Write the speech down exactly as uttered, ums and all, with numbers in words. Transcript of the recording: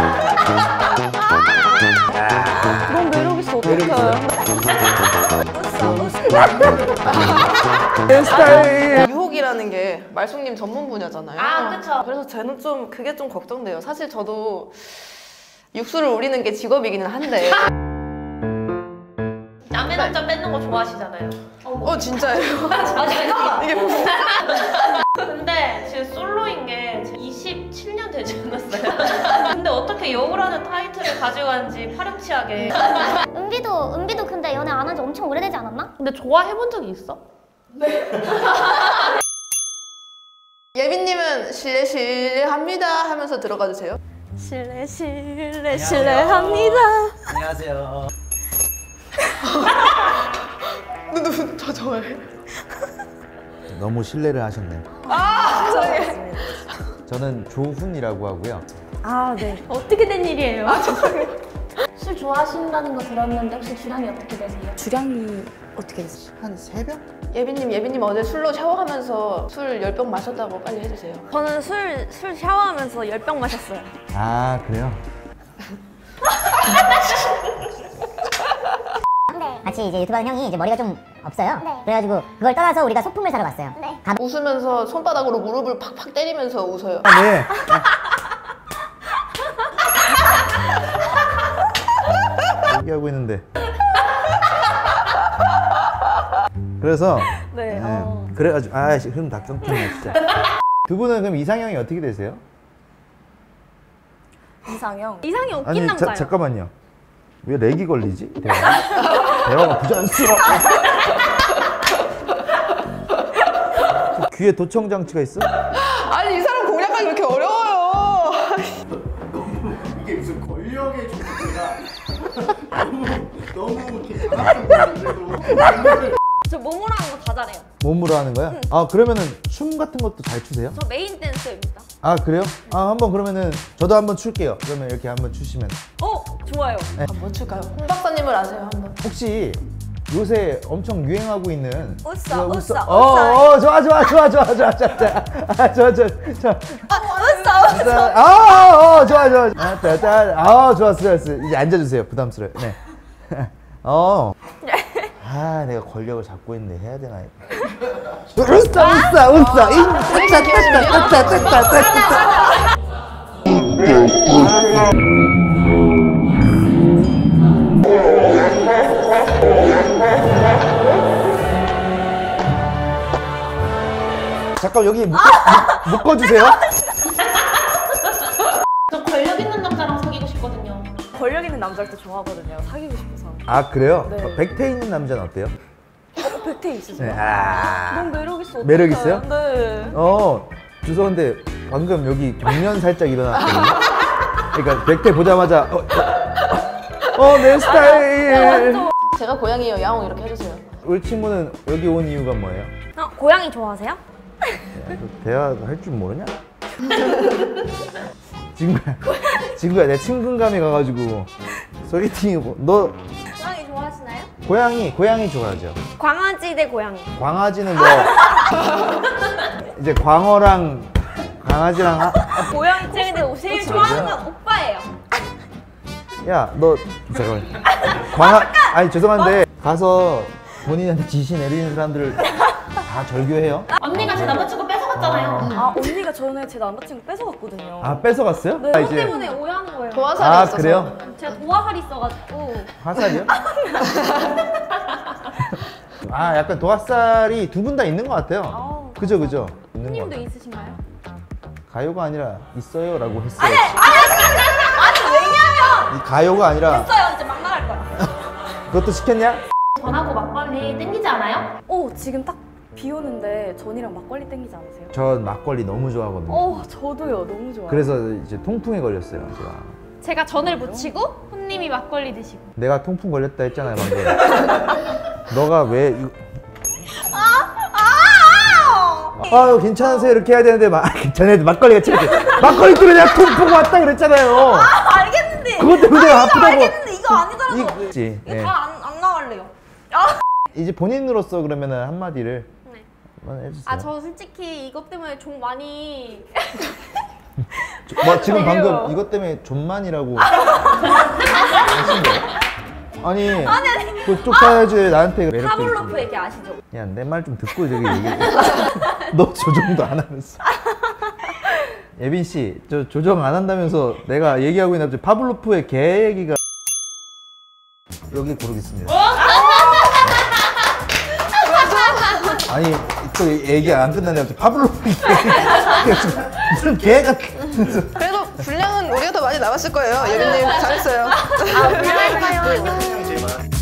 너무 매력있어. 어떡해. 내 스타일. 유혹이라는 게 말숙님 전문 분야잖아요. 아, 그쵸. 그래서 저는 좀 그게 좀 걱정돼요. 사실 저도 육수를 우리는 게 직업이기는 한데. 남의 남자 뺏는 거 좋아하시잖아요. 어, 진짜예요? 아, 잠깐만. 이게 무슨. 근데 지금 솔로인 게 이십칠 년 되지 않았어요? 근데 어떻게 여우라는 타이틀을 가져간지 파렴치하게. 은비도 은비도 근데 연애 안 한 지 엄청 오래되지 않았나? 근데 좋아해본 적이 있어? 예빈님은 실례 실례합니다 하면서 들어가 주세요. 실례 실례 실례합니다. 안녕하세요. 누구 저 좋아해? 너무 신뢰를 하셨네요. 아, 저기. 저는 조훈이라고 하고요. 아, 네. 어떻게 된 일이에요? 아, 죄송해요. 술 좋아하신다는 거 들었는데 혹시 주량이 어떻게 되세요? 주량이 어떻게 됐어요? 한 세 병? 예빈님, 예빈님 어제 술로 샤워하면서 술 열 병 마셨다고 빨리 해주세요. 저는 술, 술 샤워하면서 열 병 마셨어요. 아, 그래요? 같이 이제 유튜브 하는 형이 이제 머리가 좀 없어요. 네. 그래가지고 그걸 떠나서 우리가 소품을 사러 갔어요. 네. 가... 웃으면서 손바닥으로 무릎을 팍팍 때리면서 웃어요. 아, 네. 얘기하고 있는데. 그래서 네. 네. 어. 그래가지고 아씨 흐름 다 끊기네 진짜. 두 분은 그럼 이상형이 어떻게 되세요? 이상형. 이상이 웃긴 아니 남자요. 자, 잠깐만요. 왜 렉이 걸리지? 대화가, 대화가 부자연스러워. 귀에 도청 장치가 있어? 아니, 이 사람 공략하기 그렇게 어려워요. 이게 무슨 권력의 조건이라 너무 너무 이렇게 강압적으로 저 몸으로 하는 거 다 잘해요. 몸으로 하는 거야? 아 그러면은 춤 같은 것도 잘 추세요? 저 메인 댄서입니다. 아 그래요? 아 한번 그러면은 저도 한번 출게요. 그러면 이렇게 한번 추시면. 어, 좋아요. 뭐 출까요? 홍 박사님을 아세요, 한번? 혹시 요새 엄청 유행하고 있는 웃어, 그거 웃어, 어, 어, 좋아, 좋아, 좋아, 좋아, 좋아, 좋아, 좋아, 아, 좋아, 좋아, 좋아. 웃어, 웃어. 아, 어, 좋아, 좋아. 아, 따, 따, 아, 좋았어, 좋았어. 이제 앉아주세요. 부담스러워요. 네. 어. 아, 내가 권력을 잡고 있는데 해야 되나? 웃어, 웃어, 웃어. 이, 따, 따, 따, 따, 따, 따, 따. 잠깐 여기 묶어, 묶어주세요. 저 권력 있는 남자랑 사귀고 싶거든요. 권력 있는 남자를 또 좋아하거든요. 사귀고 싶어서. 아 그래요? 네. 어, 백태 있는 남자는 어때요? 어, 백태 있으세요? 네. 아. 너무 매력있어. 어떡해. 매력 있어요? 네. 어 죄송한데 방금 여기 경련 살짝 일어났거든요. 그러니까 백태 보자마자 어 내 스타일. 제가 고양이요, 야옹 이렇게 해주세요. 우리 친구는 여기 온 이유가 뭐예요? 어, 고양이 좋아하세요? 야, 너 대화 할 줄 모르냐? 친구야, 친구야, 내 친근감이 가가지고 소개팅이 뭐, 너 고양이 좋아하시나요? 고양이, 고양이 좋아하죠? 광아지 대 고양이. 광아지는 뭐 이제 광어랑 강아지랑 하... 고양이 제가 근데 제일 좋아하는 건 오빠예요. 야, 너 잠깐만. 광아 아니 죄송한데 가서 본인한테 지시 내리는 사람들을 다 절교해요? 언니가 제 남자친구 뺏어갔잖아요. 아, 언니가 전에 제 남자친구 뺏어갔거든요. 아 뺏어갔어요? 네, 아, 그것 때문에 오해하는 거예요. 도화살이 아 있어서. 그래요? 제가 도화살이 있어가지고. 화살이요? 아 약간 도화살이 두 분 다 있는 것 같아요. 아우, 그죠 그죠? 있는 것 님도 같아요. 있으신가요? 가요가 아니라 있어요 라고 했어요. 아니, 아니, 왜냐면! 이 가요가 아니라 있어요, 이제 막 나갈 거야. 그것도 시켰냐? 전하고 막걸리 땡기지 않아요? 오, 지금 딱 비 오는데 전이랑 막걸리 땡기지 않으세요? 전 막걸리 너무 좋아하거든요. 어, 저도요. 너무 좋아요. 그래서 이제 통풍에 걸렸어요 제가. 제가 전을 묻히고 혼님이 막걸리 드시고. 내가 통풍 걸렸다 했잖아요 방금. 너가 왜 이거... 아유 괜찮으세요 이렇게 해야 되는데 막 괜찮아요 막걸리가 치겠지. 막걸리 끓여야 통풍 왔다 그랬잖아요. 아, 알겠는데. 그것 때문에 아, 아프다고. 알겠는데 이거 아니더라도. 이- 그치, 이거 네. 다 안 안 나갈래요. 이제 본인으로서 그러면은 한마디를 네. 한번 해주세요. 아, 저 솔직히 이것 때문에 좀 많이 뭐 지금 방금 이것 때문에 존만이라고 하신 거예요? 아니, 그쪽 가야지 나한테 매력 파블로프 얘기 아시죠? 야, 내 말 좀 듣고 저기 얘기해. 너 조정도 안 하면서. 예빈 씨, 저 조정 안 한다면서 내가 얘기하고 있는데 파블로프의 개 얘기가 여기 고르겠습니다. 아니, 또 얘기 안 끝났는데 파블로프 얘기. 무슨 개가. 그래도 분량은 우리가 더 많이 남았을 거예요. 예빈님 잘했어요. 아, 안녕하세요. 그냥 제발.